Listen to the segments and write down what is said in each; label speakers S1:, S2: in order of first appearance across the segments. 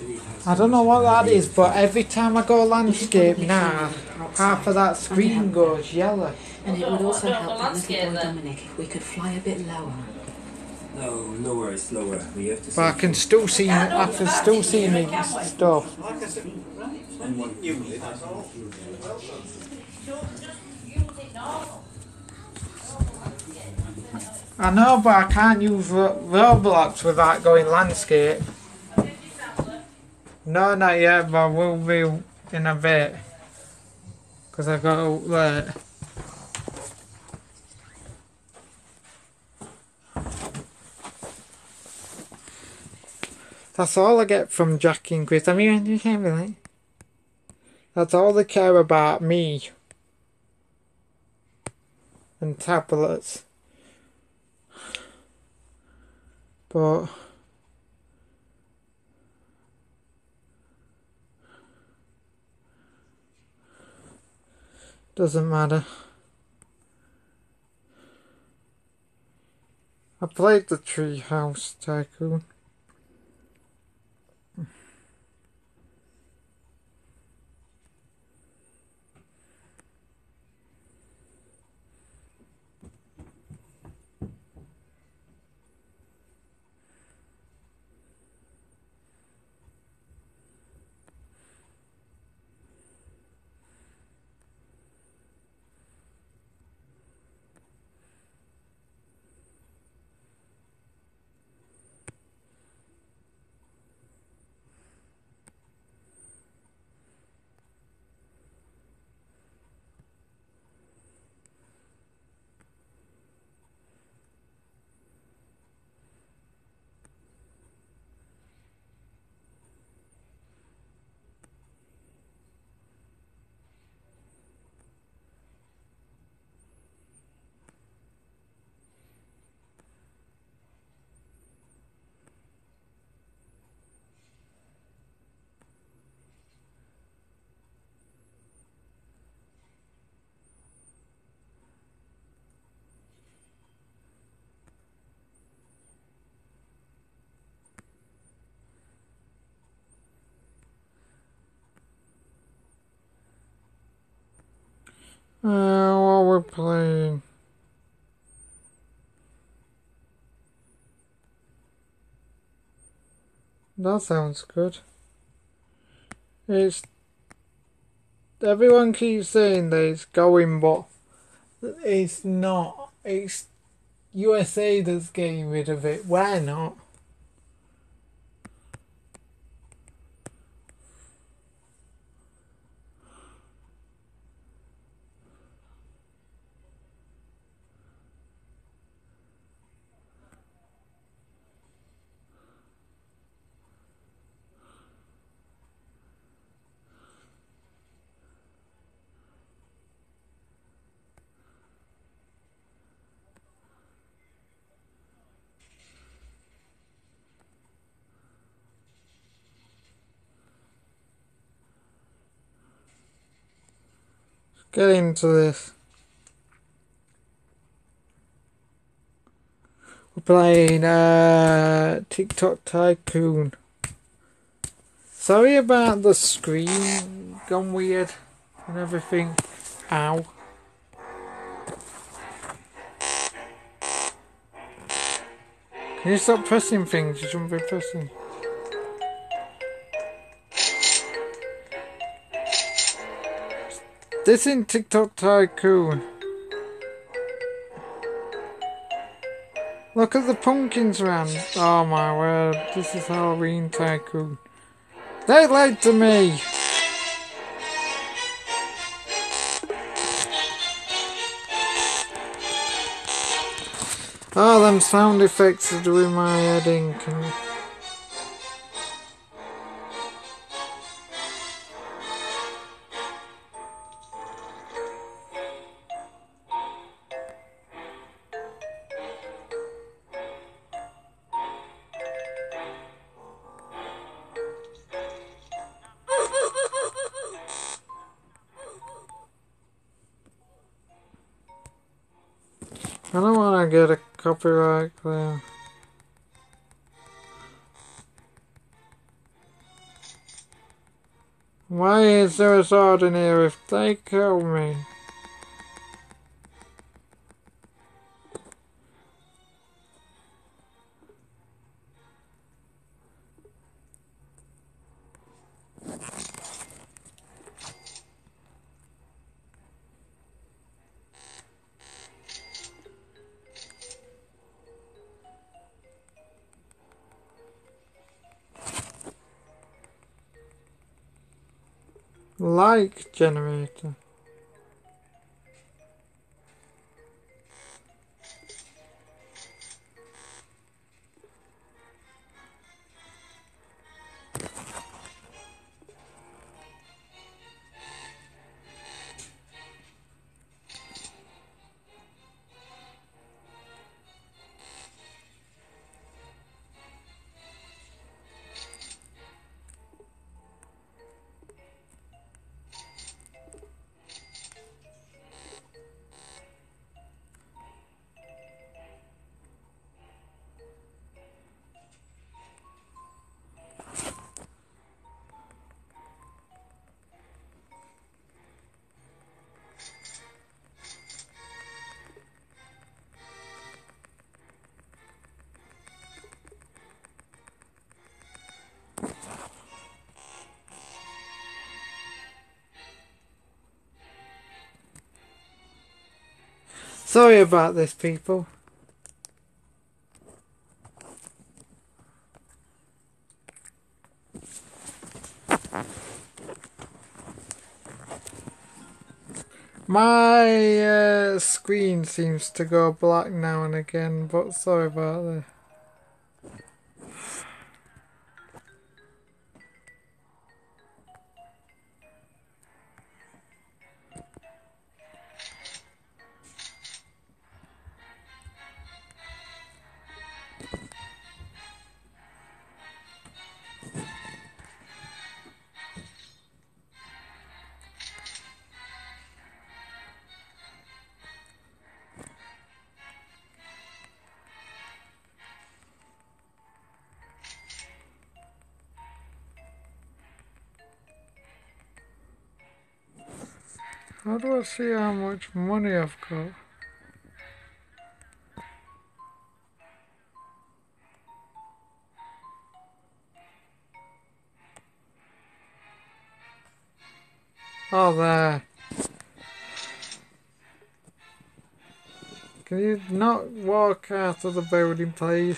S1: I don't know what that is, but every time I go landscape now, half of that screen goes yellow.
S2: And it would also help that little boy Dominic if we could fly a bit lower.
S3: No, lower, slower. We have to.
S1: But I can still see, I can still see me stuff.
S3: Usually, that's all.
S1: I know, but I can't use Roblox without going landscape. No, not yet, but I will be in a bit. Because I got out late. That's all I get from Jack and Chris. I mean, you can't really. That's all they care about, me. And tablets. But doesn't matter. I played the Treehouse Tycoon. What we're playing. That sounds good. Everyone keeps saying that it's going, but it's not. It's USA that's getting rid of it. We're not. Get into this. We're playing TikTok Tycoon. Sorry about the screen gone weird and everything. Ow. Can you stop pressing things? You shouldn't be pressing. This in TikTok Tycoon. Look at the pumpkins around. Oh my word, this is Halloween Tycoon. They lied to me! Oh, them sound effects are doing my head in. I don't want to get a copyright claim. Why is there a sword in here if they kill me? Like generator. Sorry about this, people. My screen seems to go black now and again, but sorry about this. How do I see how much money I've got? Oh, there. Can you not walk out of the building, please?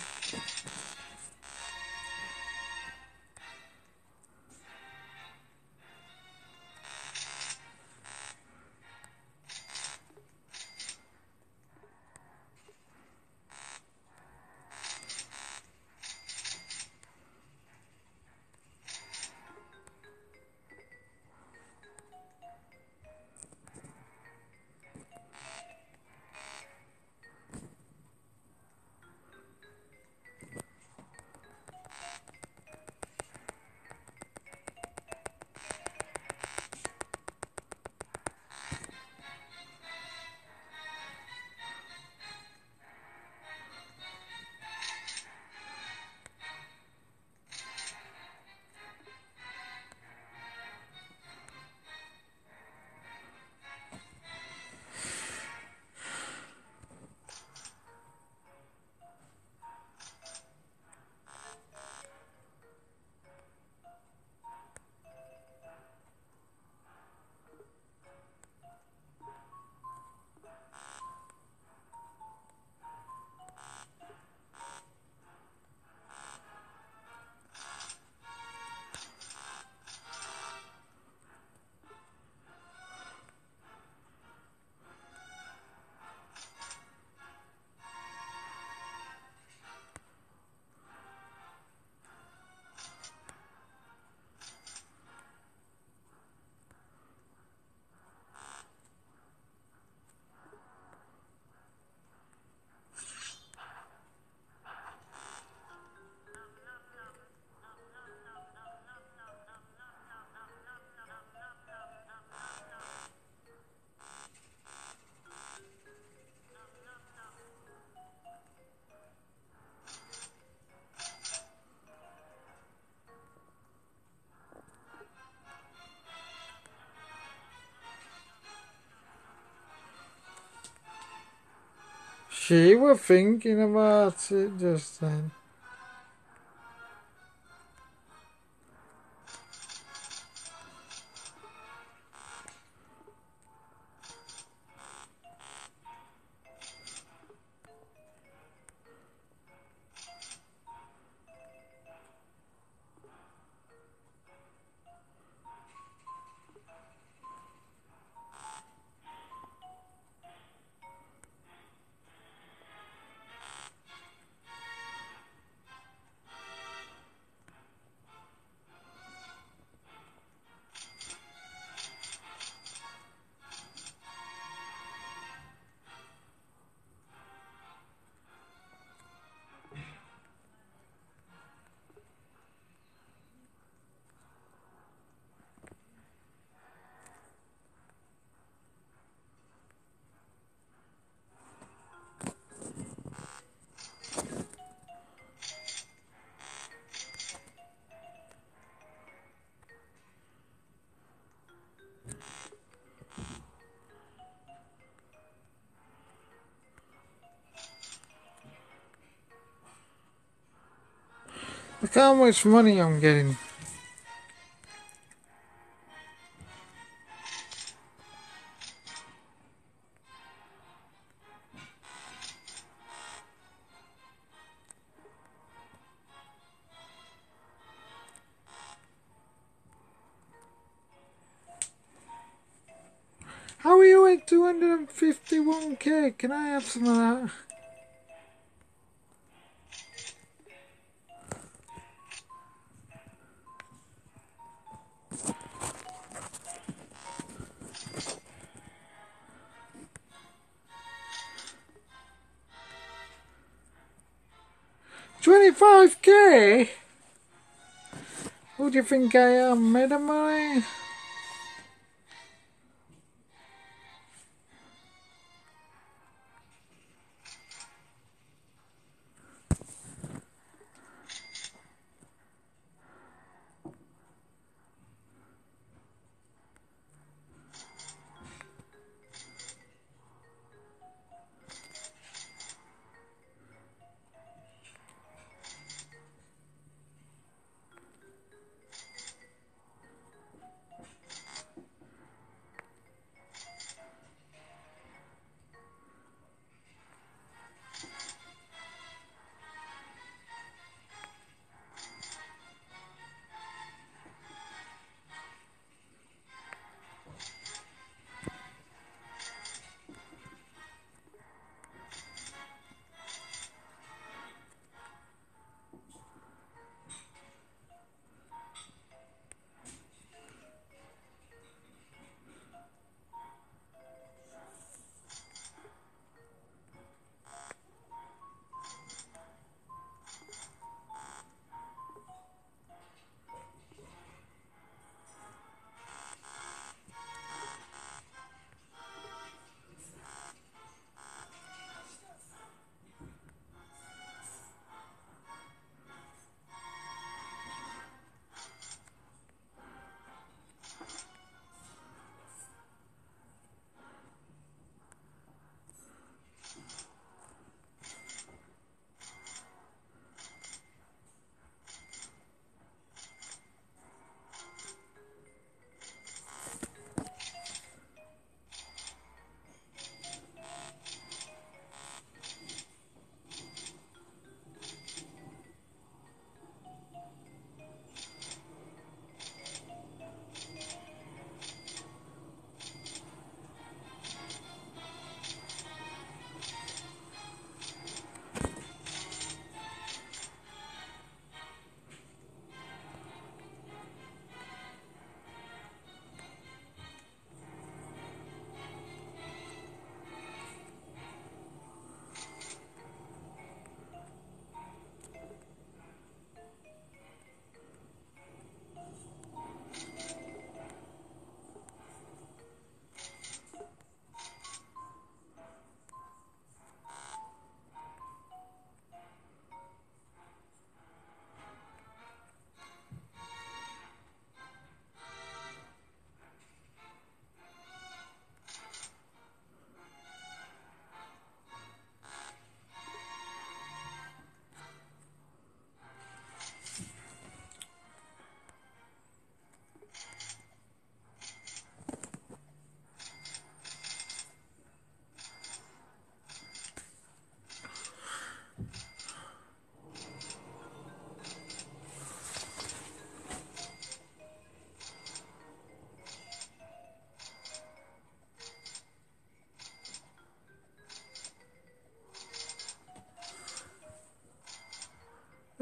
S1: She was thinking about it just then. Look how much money I'm getting. How are you at 251k? Can I have some of that? $25k? Who do you think I am, made of money?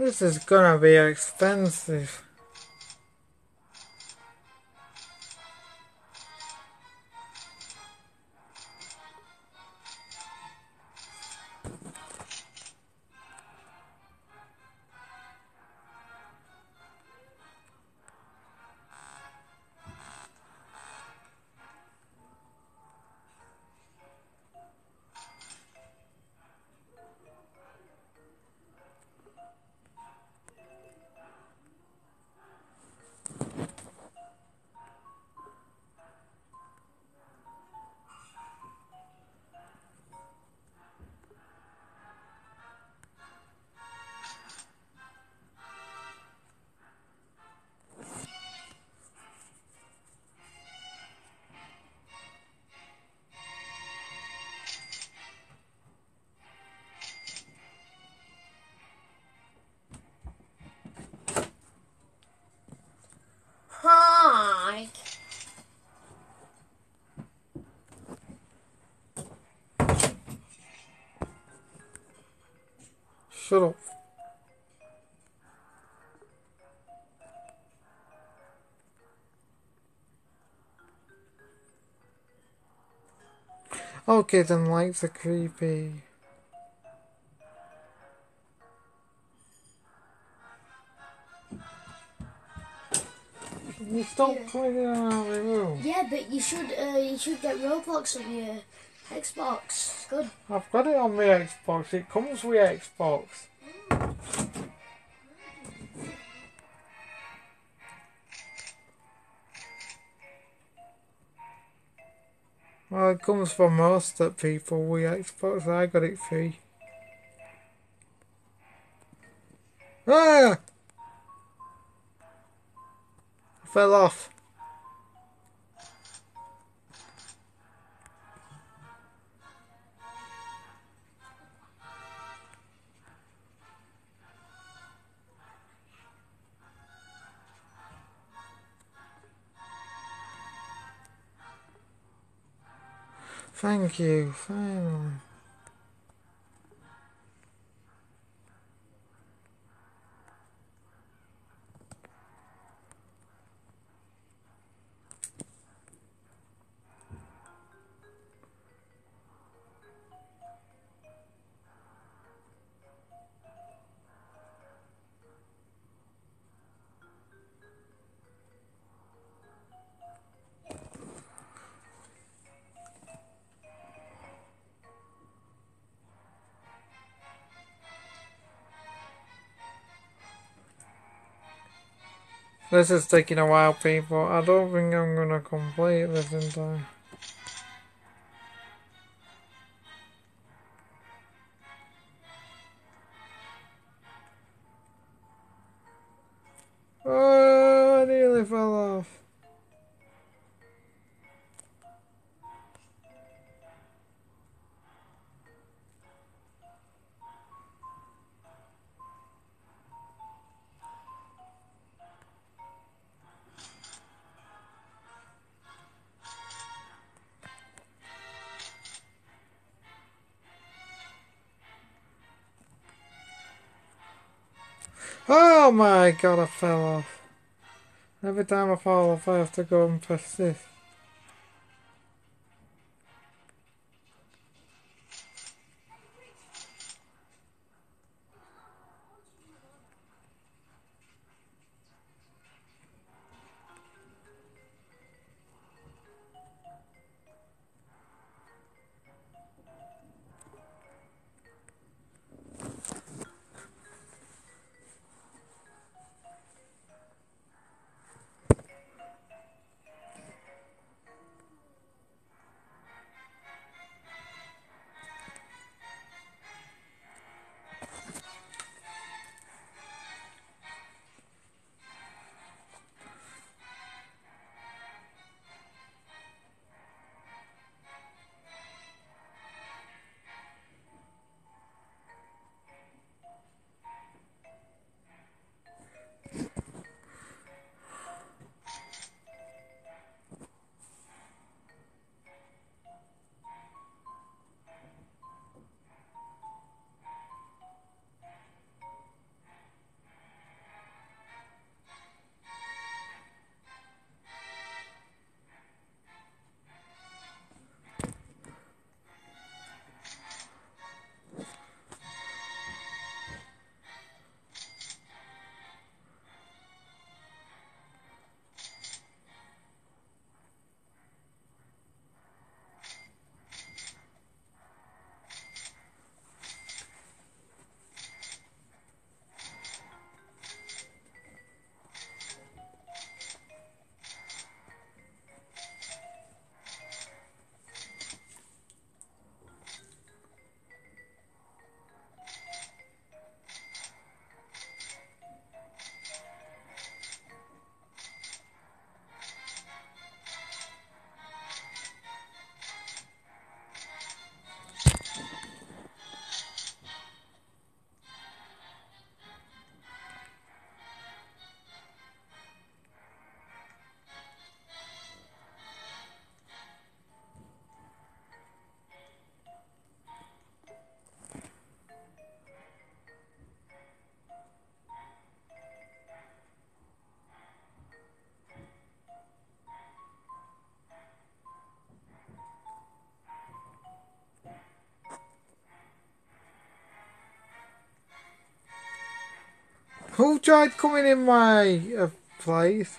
S1: This is gonna be expensive.
S4: Hi.
S1: Shut up. Okay, then lights are creepy. You stop putting it out of the room.
S4: Yeah, but you should get Roblox on your Xbox. It's good.
S1: I've got it on my Xbox. It comes with Xbox. Well, it comes for most of people with Xbox. I got it free. Ah! I fell off. Thank you, finally. This is taking a while, people. I don't think I'm gonna complete this in time. Oh, I nearly fell off. Oh my god, I fell off. Every time I fall off, I have to go and press this. Who tried coming in my place?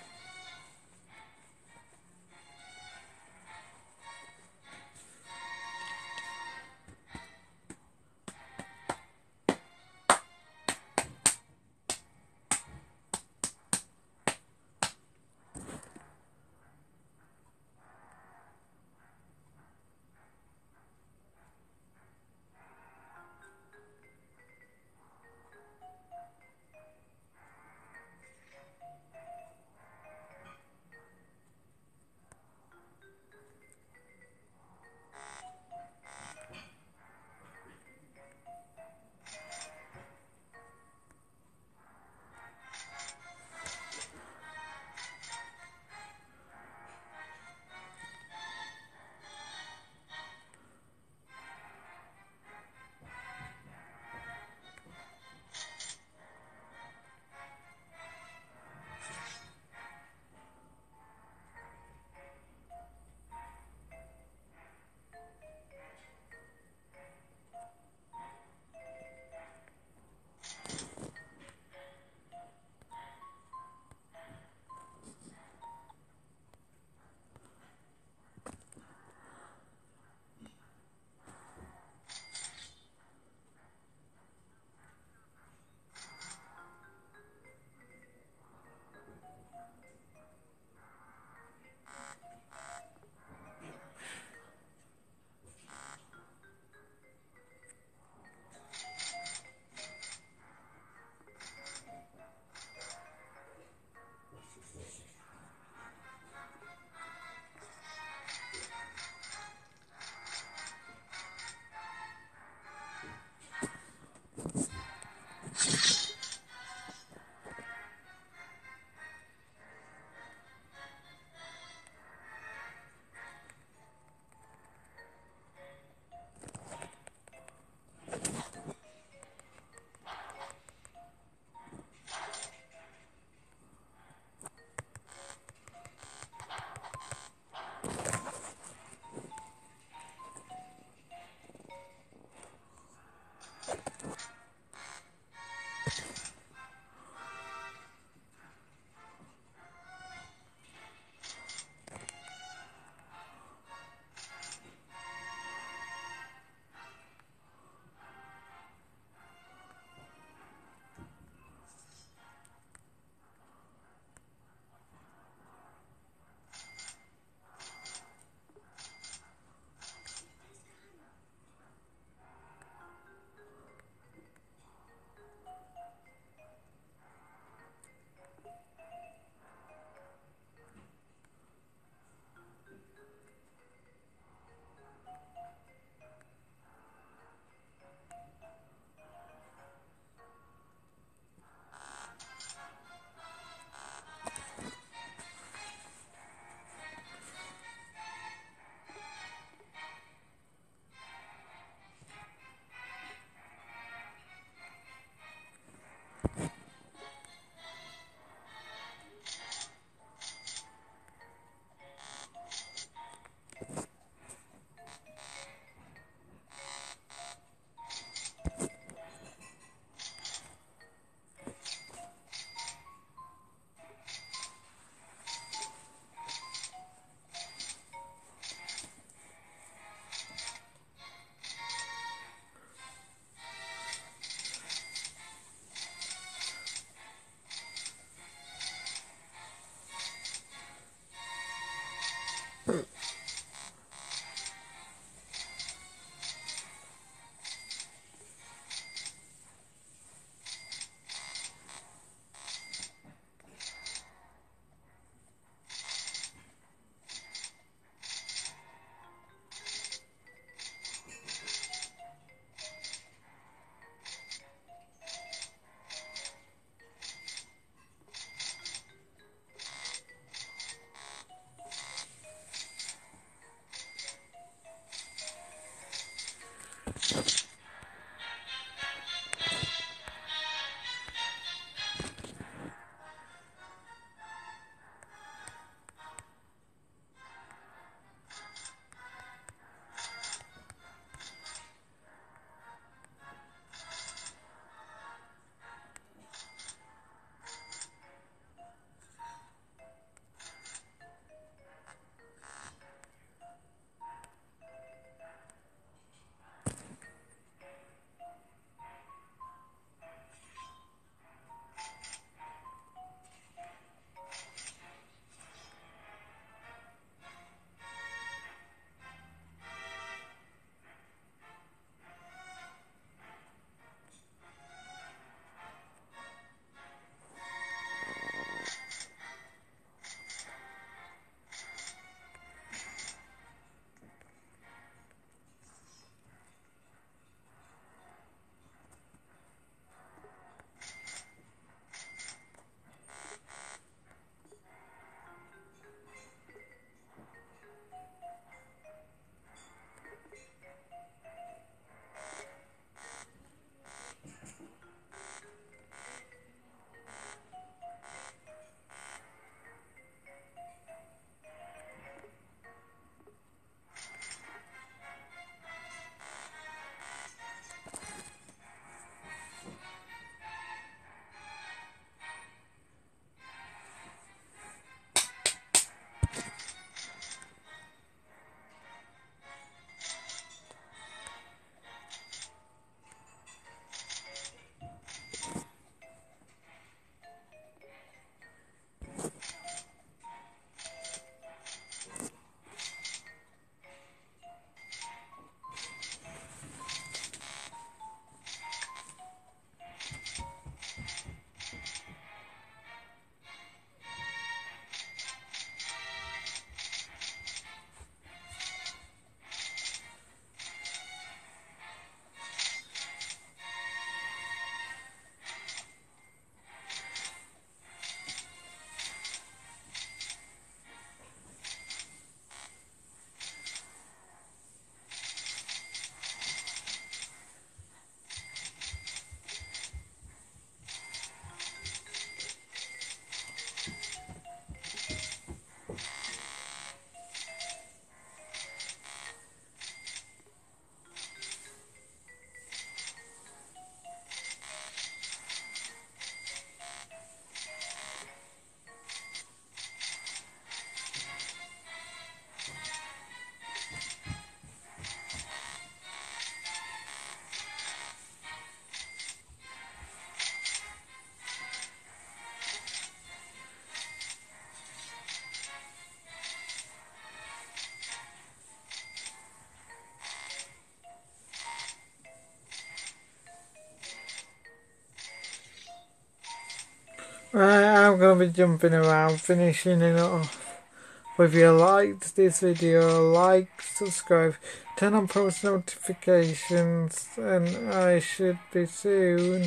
S1: Right, I'm going to be jumping around, finishing it off. But if you liked this video, like, subscribe, turn on post notifications, and I should be soon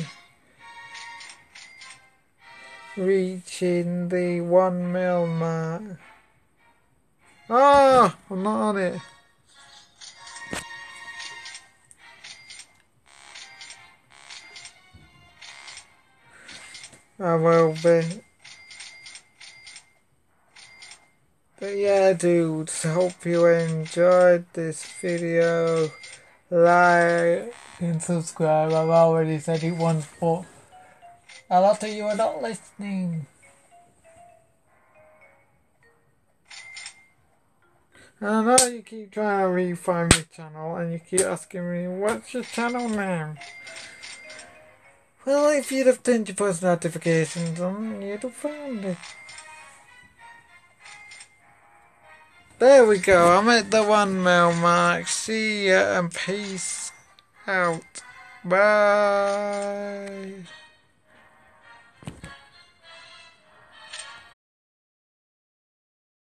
S1: reaching the 1 mil mark. Oh, I'm not on it. I will be. But yeah, dudes, hope you enjoyed this video. Like and subscribe. I've already said it once, but a lot of you are not listening. I know you keep trying to refine my channel and you keep asking me, what's your channel name? Well, if you'd have turned your post notifications on, you'd have found it. There we go, I'm at the 1 mil mark. See ya and peace out. Bye.